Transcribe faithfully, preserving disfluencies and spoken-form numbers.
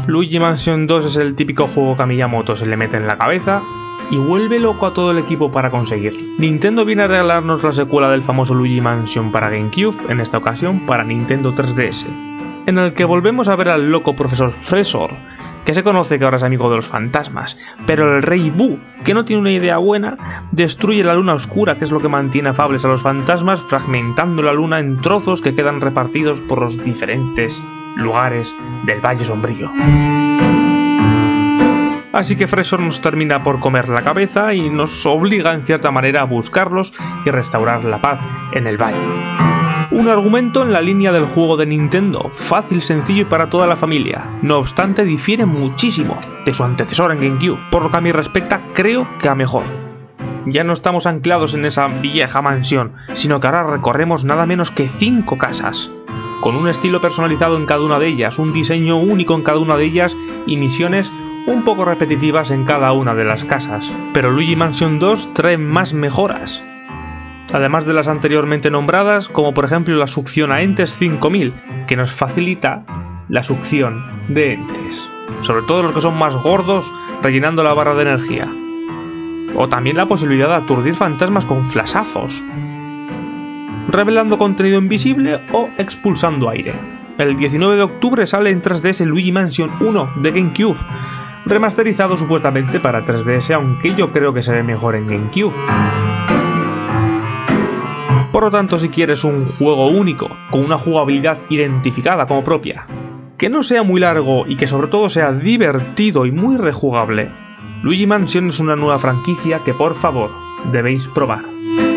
Luigi Mansion dos es el típico juego que a Miyamoto se le mete en la cabeza y vuelve loco a todo el equipo para conseguirlo. Nintendo viene a regalarnos la secuela del famoso Luigi Mansion para GameCube, en esta ocasión para Nintendo tres D S, en el que volvemos a ver al loco profesor Fresor, que se conoce que ahora es amigo de los fantasmas, pero el rey Boo, que no tiene una idea buena, destruye la luna oscura, que es lo que mantiene afables a los fantasmas, fragmentando la luna en trozos que quedan repartidos por los diferentes lugares del Valle Sombrío. Así que Fresor nos termina por comer la cabeza y nos obliga en cierta manera a buscarlos y restaurar la paz en el valle. Un argumento en la línea del juego de Nintendo, fácil, sencillo y para toda la familia. No obstante, difiere muchísimo de su antecesor en GameCube, por lo que a mí respecta creo que a mejor. Ya no estamos anclados en esa vieja mansión, sino que ahora recorremos nada menos que cinco casas, con un estilo personalizado en cada una de ellas, un diseño único en cada una de ellas y misiones un poco repetitivas en cada una de las casas. Pero Luigi Mansion dos trae más mejoras, además de las anteriormente nombradas, como por ejemplo la succión a entes cinco mil, que nos facilita la succión de entes, sobre todo los que son más gordos, rellenando la barra de energía. O también la posibilidad de aturdir fantasmas con flashazos, revelando contenido invisible o expulsando aire. El diecinueve de octubre sale en tres D S Luigi Mansion uno de GameCube, remasterizado supuestamente para tres D S, aunque yo creo que se ve mejor en GameCube. Por lo tanto, si quieres un juego único, con una jugabilidad identificada como propia, que no sea muy largo y que sobre todo sea divertido y muy rejugable, Luigi Mansion es una nueva franquicia que por favor debéis probar.